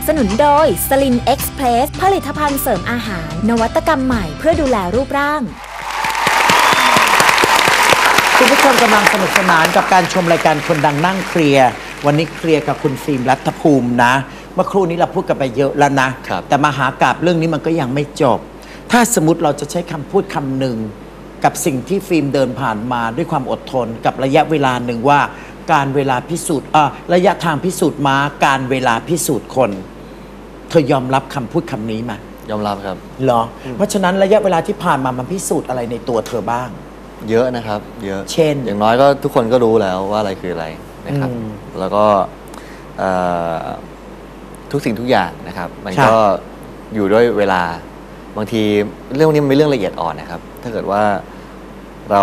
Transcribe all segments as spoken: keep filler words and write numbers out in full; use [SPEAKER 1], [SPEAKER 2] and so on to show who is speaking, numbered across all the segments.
[SPEAKER 1] สนุนโดยสลินเอ็กซ์เพรสผลิตภัณฑ์เสริมอาหารนวัตกรรมใหม่เพื่อดูแลรูปร่าง
[SPEAKER 2] คุณผู้ชมกำลังสนุกสนานกับการชมรายการคนดังนั่งเคลียร์วันนี้เคลียร์กับคุณฟิล์มรัฐภูมินะเมื่อครู่นี้เราพูดกันไปเยอะแล้วนะแต่มหากาพย์เรื่องนี้มันก็ยังไม่จบถ้าสมมติเราจะใช้คำพูดคำหนึ่งกับสิ่งที่ฟิล์มเดินผ่านมาด้วยความอดทนกับระยะเวลาหนึ่งว่าการเวลาพิสูจน์อ่าระยะทางพิสูจน์ม้าการเวลาพิสูจน์คนเธอยอมรับคำพูดคำนี้ไหม
[SPEAKER 3] ยอมรับครับ
[SPEAKER 2] เหรอเพราะฉะนั้นระยะเวลาที่ผ่านมามันพิสูจน์อะไรในตัวเธอบ้าง
[SPEAKER 3] เยอะนะครับเยอะ
[SPEAKER 2] เช่น
[SPEAKER 3] อย่างน้อยก็ทุกคนก็รู้แล้วว่าอะไรคืออะไรนะครับแล้วก็ทุกสิ่งทุกอย่างนะครับมันก็อยู่ด้วยเวลาบางทีเรื่องนี้มันเป็นเรื่องละเอียดอ่อนนะครับถ้าเกิดว่าเรา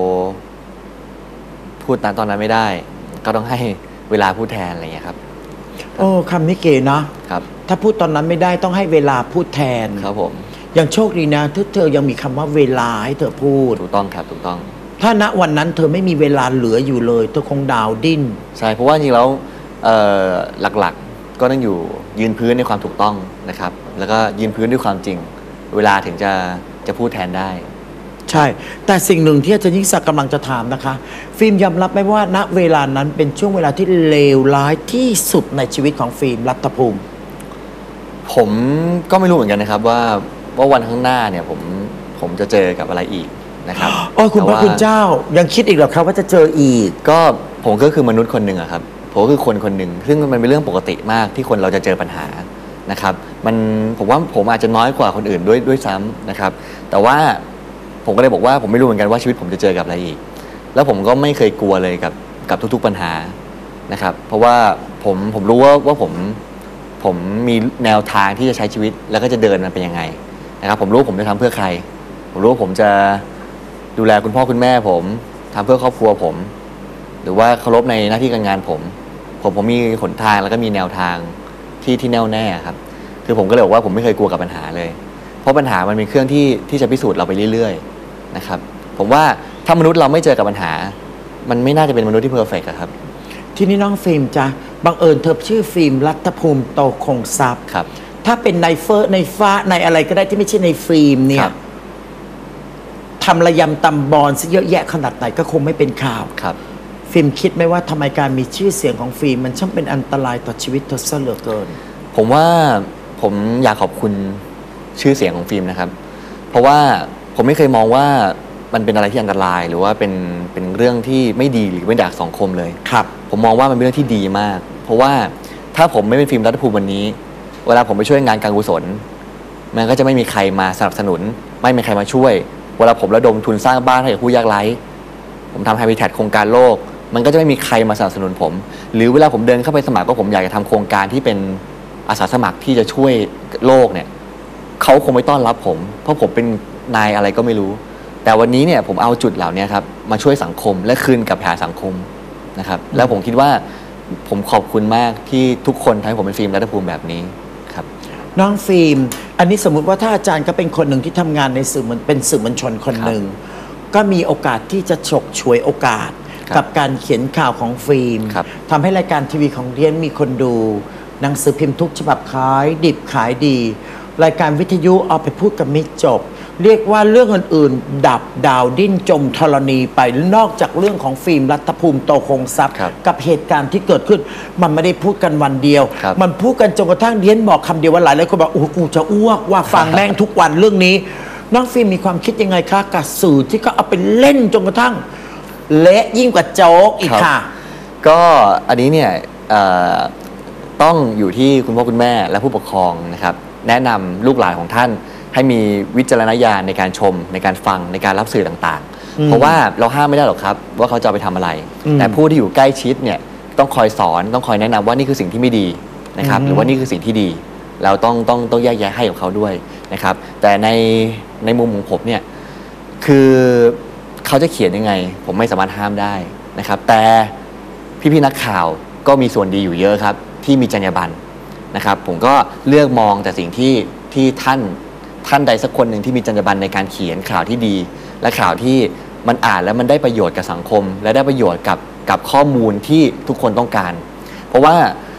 [SPEAKER 3] พูดตอนนั้นไม่ได้ก็ต้องให้เวลาพูดแทนอะไรอย่างเงี้ยครับ
[SPEAKER 2] โอ้คำนี้เก๋นะครับถ้าพูดตอนนั้นไม่ได้ต้องให้เวลาพูดแทน
[SPEAKER 3] ครับผม
[SPEAKER 2] อย่างโชคดีนะที่เธอยังมีคำว่าเวลาให้เธอพูด
[SPEAKER 3] ถูกต้องครับถูกต้อง
[SPEAKER 2] ถ้าณวันนั้นเธอไม่มีเวลาเหลืออยู่เลยเธอคงดาวดิ้น
[SPEAKER 3] ใช่เพราะว่าจริงๆแล้วหลักๆก็ต้องอยู่ยืนพื้นในความถูกต้องนะครับแล้วก็ยืนพื้นด้วยความจริงเวลาถึงจะจะพูดแทนได้
[SPEAKER 2] ใช่แต่สิ่งหนึ่งที่อาจารย์ยิ่งศักดิ์กำลังจะถามนะคะฟิล์มยอมรับไหมว่าณเวลานั้นเป็นช่วงเวลาที่เลวร้ายที่สุดในชีวิตของฟิล์มรัฐภูมิ
[SPEAKER 3] ผมก็ไม่รู้เหมือนกันนะครับว่าว่าวันข้างหน้าเนี่ยผมผมจะเจอกับอะไรอีกนะครับ
[SPEAKER 2] โอ้คุณพระคุณเจ้ายังคิดอีกเหรอครับว่าจะเจออีก
[SPEAKER 3] ก็ผมก็คือมนุษย์คนหนึ่งอะครับผมก็คือคนคนหนึ่งซึ่งมันเป็นเรื่องปกติมากที่คนเราจะเจอปัญหานะครับมันผมว่าผมอาจจะน้อยกว่าคนอื่นด้วยด้วยซ้ำนะครับแต่ว่าผมก็เลยบอกว่าผมไม่รู้เหมือนกันว่าชีวิตผมจะเจอกับอะไรอีกแล้วผมก็ไม่เคยกลัวเลยกับกับทุกๆปัญหานะครับเพราะว่าผมผมรู้ว่าว่าผมผมมีแนวทางที่จะใช้ชีวิตแล้วก็จะเดินมันเป็นยังไงนะครับผมรู้ผมจะทำเพื่อใครผมรู้ผมจะดูแลคุณพ่อคุณแม่ผมทำเพื่อครอบครัวผมหรือว่าเคารพในหน้าที่การงานผมผมผมมีหนทางแล้วก็มีแนวทางที่ที่แน่วแน่ครับคือผมก็เลยบอกว่าผมไม่เคยกลัวกับปัญหาเลยเพราะปัญหามันเป็นเครื่องที่ที่จะพิสูจน์เราไปเรื่อยๆนะครับผมว่าถ้ามนุษย์เราไม่เจอกับปัญหามันไม่น่าจะเป็นมนุษย์ที่เพอร์เฟกต์ครับ
[SPEAKER 2] ทีนี้น้องฟิล์มจ้ะบังเอิญเธอชื่อฟิล์มรัฐภูมิโตคงทรัพย์
[SPEAKER 3] ครับ
[SPEAKER 2] ถ้าเป็นในเฟอร์ในฟ้าในอะไรก็ได้ที่ไม่ใช่ในฟิล์มเนี่ยทำระยำตำบอลซะเยอะแยะขนาดไหนก็คงไม่เป็นข่าว
[SPEAKER 3] ครับ
[SPEAKER 2] ฟิล์มคิดไหมว่าทำไมการมีชื่อเสียงของฟิล์มมันช่างเป็นอันตรายต่อชีวิตเธอซะเหลือเกิน
[SPEAKER 3] ผมว่าผมอยากขอบคุณชื่อเสียงของฟิล์มนะครับเพราะว่าผมไม่เคยมองว่ามันเป็นอะไรที่อันตรายหรือว่าเป็นเป็นเรื่องที่ไม่ดีหรือไม่ด่าสังคมเลย
[SPEAKER 2] ครับ
[SPEAKER 3] ผมมองว่ามันเป็นเรื่องที่ดีมากเพราะว่าถ้าผมไม่เป็นฟิล์มรัฐภูมิวันนี้เวลาผมไปช่วยงานการกุศลมันก็จะไม่มีใครมาสนับสนุนไม่มีใครมาช่วยเวลาผมระดมทุนสร้างบ้านให้กับผู้ยากไร้ผมทำ Habitat โครงการโลกมันก็จะไม่มีใครมาสนับสนุนผมหรือเวลาผมเดินเข้าไปสมัครก็ผมอยากจะทำโครงการที่เป็นอาสาสมัครที่จะช่วยโลกเนี่ยเขาคงไม่ต้อนรับผมเพราะผมเป็นนายอะไรก็ไม่รู้แต่วันนี้เนี่ยผมเอาจุดเหล่านี้ครับมาช่วยสังคมและคืนกับหาสังคมนะครับแล้วผมคิดว่าผมขอบคุณมากที่ทุกคนทำให้ผมเป็นฟิล์มรัฐภูมิแบบนี้ครับ
[SPEAKER 2] น้องฟิล์มอันนี้สมมุติว่าถ้าอาจารย์ก็เป็นคนหนึ่งที่ทำงานในสื่อมันเป็นสื่อมวลชนคนหนึ่งก็มีโอกาสที่จะฉกฉวยโอกาสกับการเขียนข่าวของฟิล์มทำให้รายการทีวีของเรียนมีคนดูหนังสือพิมพ์ทุกฉบับขายดิบขายดีรายการวิทยุเอาไปพูดกันไม่จบเรียกว่าเรื่องอื่นๆดับดาวดิ้นจมธรณีไปนอกจากเรื่องของฟิล์มรัฐภูมิโตคงทรัพย์กับเหตุการณ์ที่เกิดขึ้นมันไม่ได้พูดกันวันเดียวมันพูดกันจนกระทั่งเรียนบอกคำเดียวว่าหลายหลายคนบอกโอ้กูจะอ้วกว่าฟังแม่งทุกวันเรื่องนี้น้องฟิล์มมีความคิดยังไงคะกับสื่อที่เขาเอาไปเล่นจนกระทั่งเละยิ่งกว่าโจ๊กอีกค่ะ
[SPEAKER 3] ก็อันนี้เนี่ยต้องอยู่ที่คุณพ่อคุณแม่และผู้ปกครองนะครับแนะนำลูกหลานของท่านให้มีวิจารณญาณในการชมในการฟังในการรับสื่อต่างๆเพราะว่าเราห้ามไม่ได้หรอกครับว่าเขาจะไปทำอะไรแต่ผู้ที่อยู่ใกล้ชิดเนี่ยต้องคอยสอนต้องคอยแนะนำว่านี่คือสิ่งที่ไม่ดีนะครับหรือว่านี่คือสิ่งที่ดีเราต้องต้องต้องแยกแยะให้กับเขาด้วยนะครับแต่ในในมุมของผมเนี่ยคือเขาจะเขียนยังไงผมไม่สามารถห้ามได้นะครับแต่พี่ๆนักข่าวก็มีส่วนดีอยู่เยอะครับที่มีจรรยาบรรณนะครับผมก็เลือกมองแต่สิ่งที่ที่ท่านท่านใดสักคนหนึ่งที่มีจรรยาบรรณในการเขียนข่าวที่ดีและข่าวที่มันอ่านแล้วมันได้ประโยชน์กับสังคมและได้ประโยชน์กับกับข้อมูลที่ทุกคนต้องการเพราะว่า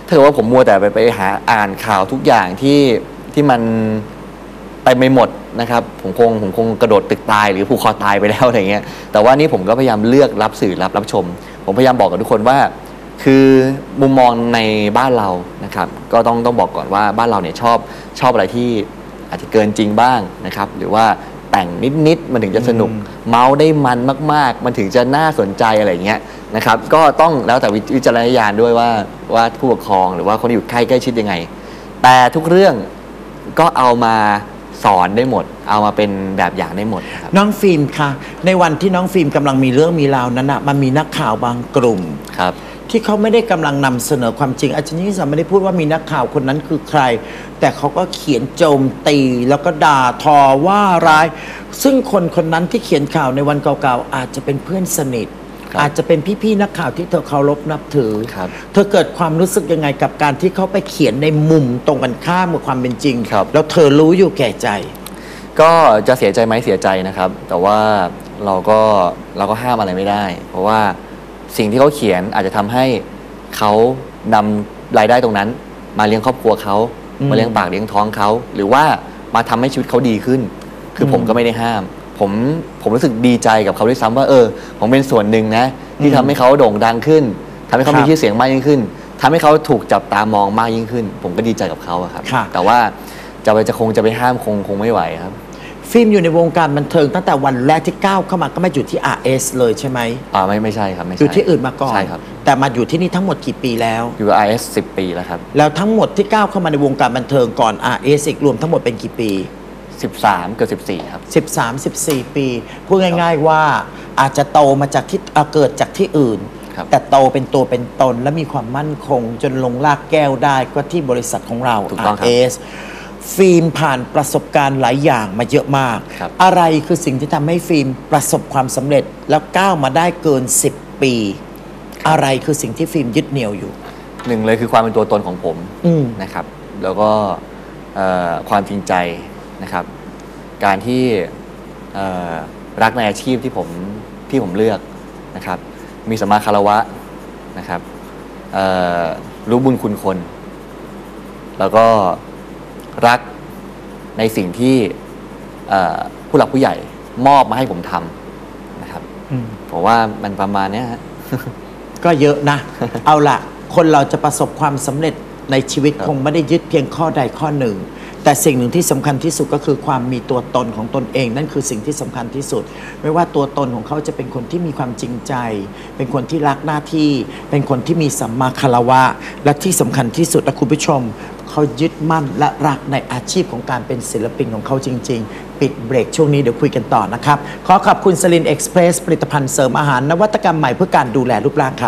[SPEAKER 3] ถ้าเกิดว่าผมมัวแต่ไปไปหาอ่านข่าวทุกอย่างที่ที่มันไปไม่หมดนะครับผมคงผมคงกระโดดตึกตายหรือผูกคอตายไปแล้วอะไรเงี้ยแต่ว่านี่ผมก็พยายามเลือกรับสื่อรับรับชมผมพยายามบอกกับทุกคนว่าคือมุมมองในบ้านเรานะครับก็ต้องต้องบอกก่อนว่าบ้านเราเนี่ยชอบชอบอะไรที่อาจจะเกินจริงบ้างนะครับหรือว่าแต่งนิดๆมันถึงจะสนุกเมาได้มันมากๆมันถึงจะน่าสนใจอะไรเงี้ยนะครับก็ต้องแล้วแต่วิจารณญาณด้วยว่าว่าผู้ปกครองหรือว่าคนที่อยู่ใกล้ใกล้ชิดยังไงแต่ทุกเรื่องก็เอามาสอนได้หมดเอามาเป็นแบบอย่างได้หมดครับ
[SPEAKER 2] น้องฟิล์มคะในวันที่น้องฟิล์มกำลังมีเรื่องมีราวนั้นนะมันมีนักข่าวบางกลุ่ม
[SPEAKER 3] ครับ
[SPEAKER 2] ที่เขาไม่ได้กำลังนำเสนอความจริงอาจารย์ยิ่งศักดิ์ไม่ได้พูดว่ามีนักข่าวคนนั้นคือใครแต่เขาก็เขียนโจมตีแล้วก็ด่าทอว่าร้ายซึ่งคนคนนั้นที่เขียนข่าวในวันเก่าๆอาจจะเป็นเพื่อนสนิทอาจจะเป็นพี่ๆนักข่าวที่เธอเคารพนับถือเธอเกิดความรู้สึกยังไงกับการที่เขาไปเขียนในมุมตรงกันข้ามกับความเป็นจริงแล้วเธอรู้อยู่แก่ใจ
[SPEAKER 3] ก็จะเสียใจไหมเสียใจนะครับแต่ว่าเราก็เราก็ห้ามอะไรไม่ได้เพราะว่าสิ่งที่เขาเขียนอาจจะทำให้เขานำรายได้ตรงนั้นมาเลี้ยงครอบครัวเขามาเลี้ยงปากเลี้ยงท้องเขาหรือว่ามาทำให้ชีวิตเขาดีขึ้นคือผมก็ไม่ได้ห้ามผมผมรู้สึกดีใจกับเขาด้วยซ้ำว่าเออผมเป็นส่วนหนึ่งนะที่ทำให้เขาโด่งดังขึ้นทำให้เขามีชื่อเสียงมากยิ่งขึ้นทำให้เขาถูกจับตามองมากยิ่งขึ้นผมก็ดีใจกับเขาครับแต่ว่าจะไปจะคงจะไปห้ามคงคงไม่ไหวครับ
[SPEAKER 2] ฟิล์มอยู่ในวงการบันเทิงตั้งแต่วันแรกที่ก้าวเข้ามาก็ไม่อยู่ที่ อาร์ เอส เลยใช่ไหม
[SPEAKER 3] อ่าไม่ไม่ใช่ครับไม่ใช่
[SPEAKER 2] อยู่ที่อื่นมาก่อน
[SPEAKER 3] ใช่ครับ
[SPEAKER 2] แต่มาอยู่ที่นี่ทั้งหมดกี่ปีแล้ว
[SPEAKER 3] อยู่ อาร์ เอส สิบปีแล้วครับ
[SPEAKER 2] แล้วทั้งหมดที่ก้าวเข้ามาในวงการบันเทิงก่อน อาร์ เอส อีกรวมทั้งหมดเป็นกี่ปี
[SPEAKER 3] สิบสามเกือบสิบสี่ครับ
[SPEAKER 2] สิบสาม สิบสี่ปีพูดง่ายๆว่าอาจจะโตมาจากที่เกิดจากที่อื่นแต่โตเป็นตัวเป็นตนและมีความมั่นคงจนลงลากแก้วได้ก็ที่บริษัทของเรา อาร์ เอส ฟิล์มผ่านประสบการณ์หลายอย่างมาเยอะมากอะไรคือสิ่งที่ทำให้ฟิล์มประสบความสำเร็จแล้วก้าวมาได้เกินสิบปีอะไรคือสิ่งที่ฟิล์มยึดเหนี่ยวอยู่
[SPEAKER 3] หนึ่งเลยคือความเป็นตัวตนของผมนะครับแล้วก็ความจริงใจนะครับการที่รักในอาชีพที่ผมที่ผมเลือกนะครับมีสัมมาคารวะนะครับรู้บุญคุณคนแล้วก็รักในสิ่งที่ผู้หลักผู้ใหญ่มอบมาให้ผมทำนะครับผมว่ามันประมาณนี้ฮะ
[SPEAKER 2] ก็เยอะนะ เอาล่ะคนเราจะประสบความสำเร็จในชีวิตคงไม่ได้ยึดเพียงข้อใดข้อหนึ่งแต่สิ่งหนึ่งที่สำคัญที่สุดก็คือความมีตัวตนของตนเองนั่นคือสิ่งที่สำคัญที่สุดไม่ว่าตัวตนของเขาจะเป็นคนที่มีความจริงใจเป็นคนที่รักหน้าที่เป็นคนที่มีสัมมาคารวะและที่สำคัญที่สุดนะคุณผู้ชมเขายึดมั่นและรักในอาชีพของการเป็นศิลปินของเขาจริงๆปิดเบรกช่วงนี้เดี๋ยวคุยกันต่อนะครับขอขอบคุณสลินเอ็กซ์เพรสผลิตภัณฑ์เสริมอาหารนวัตกรรมใหม่เพื่อการดูแลรูปร่างครับ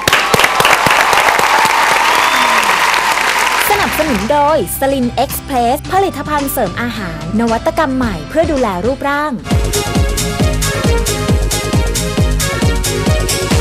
[SPEAKER 1] สนับสนุนโดยสลินเอ็กซ์เพรสผลิตภัณฑ์เสริมอาหารนวัตกรรมใหม่เพื่อดูแลรูปร่าง